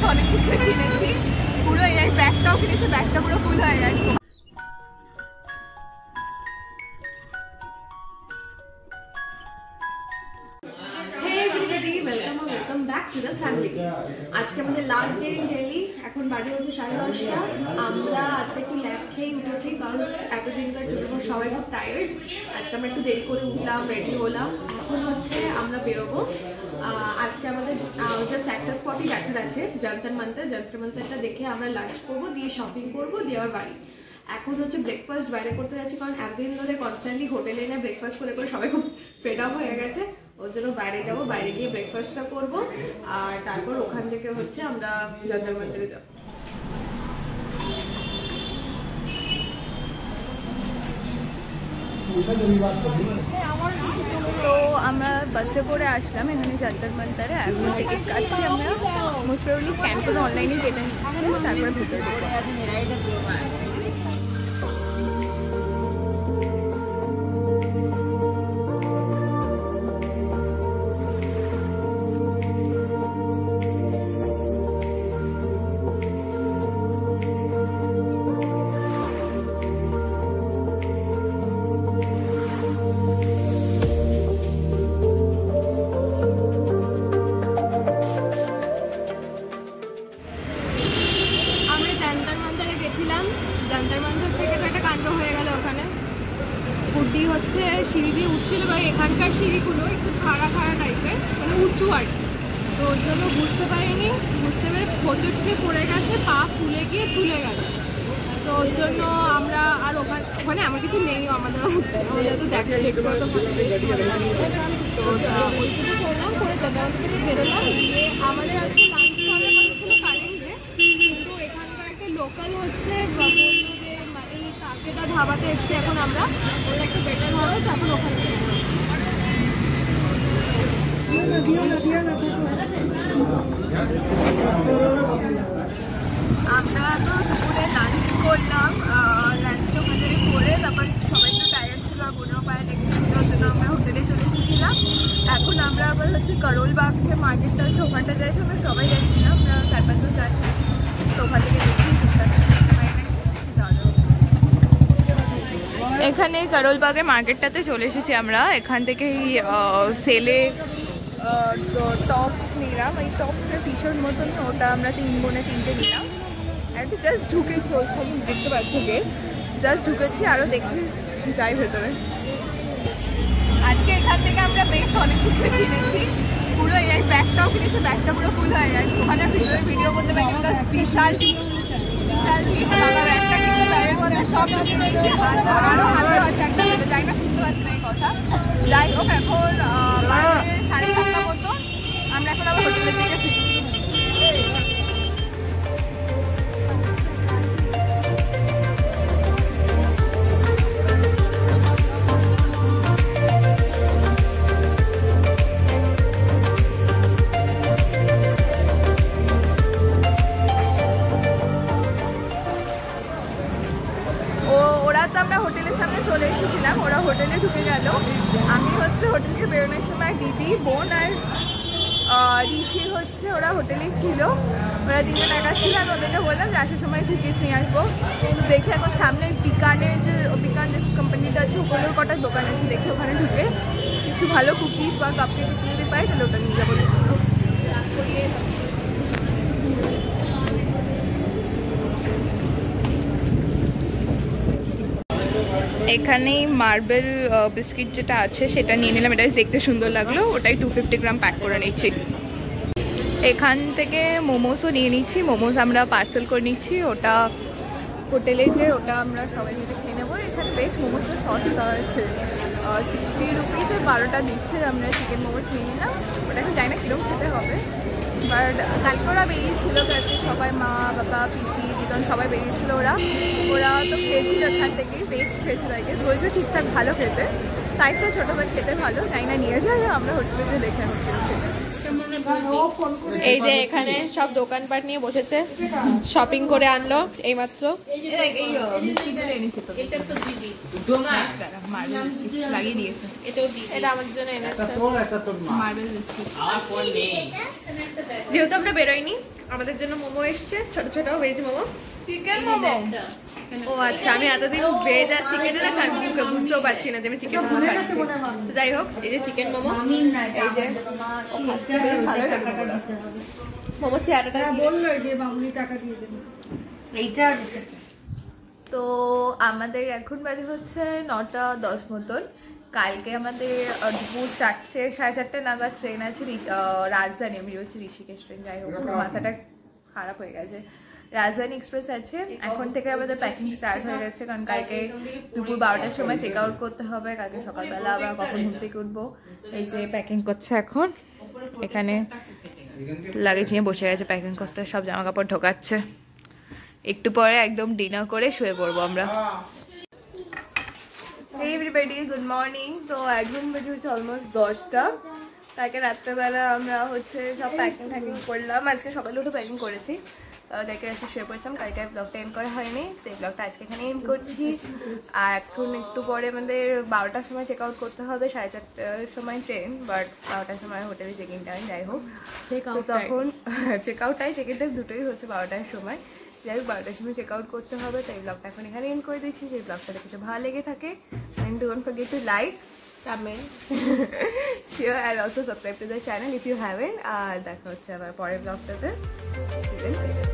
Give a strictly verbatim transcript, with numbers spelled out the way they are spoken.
অনেক কিছু কিনেছি, পুরো এই ব্যাগটাও কিনেছি, ব্যাগটা পুরো ফুল হয়ে গেছে। আজকে আমাদের লাস্ট ডে ইন দিল্লি, এখন বাজে হচ্ছে সাড়ে দশটা। আমরা আজকে একটু ল্যাব খেয়ে উঠেছি কারণ এতদিনকার ট্যুরে সবাই খুব টায়ার্ড। আজকে আমরা একটু দেরি করে উঠলাম, রেডি হলাম, এখন হচ্ছে আমরা বেরোবো। আজকে আমাদের জাস্ট একটা স্পটই দেখার আছে, যন্তর মন্তর। যন্তর মন্তরটা দেখে আমরা লাঞ্চ করবো, দিয়ে শপিং করবো, দিয়ে আবার বাড়ি। এখন হচ্ছে ব্রেকফাস্ট বাইরে করতে যাচ্ছি কারণ একদিন ধরে কনস্ট্যান্টলি হোটেলে এনে ব্রেকফাস্ট করে করে সবাই খুব ফেড আপ হয়ে গেছে। ওর জন্য বাইরে যাবো, বাইরে গিয়ে ব্রেকফাস্টটা করবো, আর তারপর ওখান থেকে হচ্ছে আমরা যন্তর মন্তরে যাবো। তো আমরা বাসে করে আসলাম এখানে যন্তর মন্তরে। এখন টিকিট কাটছি আমরা, মোস্ট প্রবাবলি স্ক্যান করে অনলাইনে কেটে নিচ্ছি, তারপরে ভিতরে যন্তর মন্তর থেকে তো একটা কাণ্ড হয়ে গেল। ওখানে কুর্দি হচ্ছে সিঁড়ি দিয়ে উঠছিল, বা এখানকার সিঁড়িগুলো একটু খাড়া খাড়া টাইপের, মানে উঁচু আর কি। তো ওর জন্য বুঝতে পারিনি, বুঝতে পেরে হোঁচট খেয়ে পড়ে গেছে, পা ফুলে গিয়ে ঝুলে গেছে। তো ওর জন্য আমরা আর ওখানে ওখানে আমার কিছু নেই, আমাদের আমাদের তো দেখা দেখতে হতো। তো ওইটুকু করলাম, করে যন্তর থেকে বেরোলাম। দিয়ে আমাদের আজকে লাঞ্চ করার কথা ছিল কালিম্পংয়ে, কিন্তু এখানকার একটা লোকাল হচ্ছে বললো যে এই কাকেদা ধাবাতে এসছি এখন আমরা, ওটা একটু বেটার হবে, তো এখন ওখানে আমরা তো দুপুরে লাঞ্চ করলাম। লাঞ্চটা ওখান থেকে করে তারপর সবাই তো টায়ার্ড ছিল আর কোনো পায়ে লেগে ওর জন্য আমরা হোটেলে চলে এসেছিলাম। এখন আমরা আবার হচ্ছে করোলবাগ যে মার্কেটটা আছে ওখানটা যাচ্ছি, আমরা সবাই যাচ্ছিলাম, আমরা চার পাঁচজন যাচ্ছি। তো ওখান থেকে দেখি এখানে করোলবাগের মার্কেটটাতে চলে এসেছি আমরা। এখান থেকেই সেলে টপস নিলাম, এই টপসটা টি শার্ট মতন, ওটা আমরা তিন বোনে তিনটে নিলাম। একটু জাস্ট ঢুকেছি, ওখানে দেখতে পাচ্ছি গেট, জাস্ট ঢুকেছি, আরও দেখি যাই ভেতরে। আজকে এখান থেকে আমরা বেশ অনেক কিছু কিনেছি, পুরো এই ব্যাগটাও কিনেছি, ব্যাগটা পুরো ফুল হয়ে গেছে। ওখানে ভিডিও ভিডিও করতে পারি, বিশাল বিশাল ব্যাগটা কিন্তু ব্যাগের মধ্যে সব হাতে, আরও হাতেও আছে একটা, যাই না শুনতে পাচ্ছি না এই কথা। যাই হোক, এখন বাজে সাড়ে সাতটা মতো, আমরা এখন আবার হোটেলের দিকে ফিরছি। চলে এসেছিলাম, ওরা হোটেলে ঢুকে গেল। আমি হচ্ছে হোটেল থেকে বেরোনোর সময় দিদি, বোন আর ঋষি হচ্ছে ওরা হোটেলেই ছিল, ওরা তিনজন একা ছিল। আমি ওদেরকে বললাম যে আসার সময় কুকিজ নিয়ে আসবো। দেখে এখন সামনে বিকানের যে বিকান যে কোম্পানিটা আছে ওগুলোর কটা দোকান আছে, দেখে ওখানে ঢুকে কিছু ভালো কুকিজ বা কাপকে কিছু যদি পাই তাহলে ওটা নিয়ে যাবো। এখানেই মার্বেল বিস্কিট যেটা আছে সেটা নিয়ে নিলাম, এটা দেখতে সুন্দর লাগলো, ওটাই টু ফিফটি গ্রাম প্যাক করে নিচ্ছি। এখান থেকে মোমোসও নিয়ে নিচ্ছি, মোমোস আমরা পার্সেল করে নিচ্ছি, ওটা হোটেলে যে ওটা আমরা সবাই মিলে খেয়ে নেবো। এখানে বেশ মোমোসও সস্তা আছে, সিক্সটি রুপিসে বারোটা দিচ্ছে। আমরা চিকেন মোমোস নিয়ে নিলাম, ওটাকে যাই না কীরকম খেতে হবে। বাট কালকে ওরা বেরিয়েছিল, কালকে সবাই মা বাবা পিসি দিদন সবাই বেরিয়েছিল, ওরা ওরা তো খেয়েছিল এখান থেকেই, বেস্ট খেয়েছিল আই গেস, বলছে ঠিকঠাক ভালো খেতে, সাইজটা ছোটো বাট খেতে ভালো, তাই না নিয়ে যাই আমরা হোটেলে দেখে হোটেলে খেতে। এই যে এখানে সব দোকানপাট নিয়ে বসেছে, শপিং করে আনলো এইমাত্র। লাগিয়ে দিয়েছে, এটা আমাদের জন্য এনেছে মার্বেল বিস্কুট। যেহেতু আমরা বেরোইনি, আমাদের জন্য মোমো এসছে, ছোট ছোট ভেজ মোমো, চিকেন মোমো। ও আচ্ছা, আমি এতদিন ভেজ আর চিকেনের না বুঝতেও পারছি না যে আমি চিকেন মোমো খাচ্ছি। তো যাই হোক, এই যে চিকেন মোমো, এই যে ভালো লাগে মোমো চেয়ারটা বললো যে মামুনি টাকা দিয়ে দেবে এইটা। তো আমাদের এখন বাজে হচ্ছে নটা দশ মতন। কালকে আমাদের দুপুর চারটে সাড়ে চারটে নাগাদ ট্রেন আছে রাজধানী, আমি হচ্ছে ঋষিকেশ ট্রেন। যাই হোক, মাথাটা খারাপ হয়ে গেছে। রাজধানী এক্সপ্রেস আছে। এখন থেকে আমাদের প্যাকিং স্টার্ট হয়ে গেছে, কারণ কালকে দুপুর বারোটার সময় চেক আউট করতে হবে। কালকে সকালবেলা আবার কখন ঘুম থেকে উঠবো। এই যে প্যাকিং করছে এখন, এখানে লাগেজ নিয়ে বসে গেছে প্যাকিং করতে, সব জামা কাপড় ঢোকাচ্ছে। একটু পরে একদম ডিনার করে শুয়ে পড়বো আমরা। Hey everybody, good morning. তো একদম বেজে হচ্ছে অলমোস্ট দশটা। কালকে রাত্রেবেলা আমরা হচ্ছে সব প্যাকিং ফ্যাকিং করলাম, আজকে সকালে উঠে প্যাকিং করেছি। কালকে রাত্রে শুয়ে পড়েছিলাম, কালকে ব্লগটা এন্ড করা হয়নি, তো এই ব্লগটা আজকে এখানে এন্ড করছি। আর এখন একটু পরে আমাদের বারোটার সময় চেক আউট করতে হবে, সাড়ে চারটার সময় ট্রেন, বাট বারোটার সময় হোটেলে চেক ইন টাইম। যাই হোক, তখন check out time check in time দুটোই হচ্ছে বারোটার সময়। যাই হোক, বারোটার সময় চেক আউট করতে হবে, তাই ব্লগটা এখন এখানে এন্ড করে দিচ্ছি। যদি ব্লগটা দেখে ভালো লেগে থাকে, and don't forget to like, comment, share and also subscribe to the channel if you haven't. আর দেখা হচ্ছে আবার পরের ব্লগটাতে।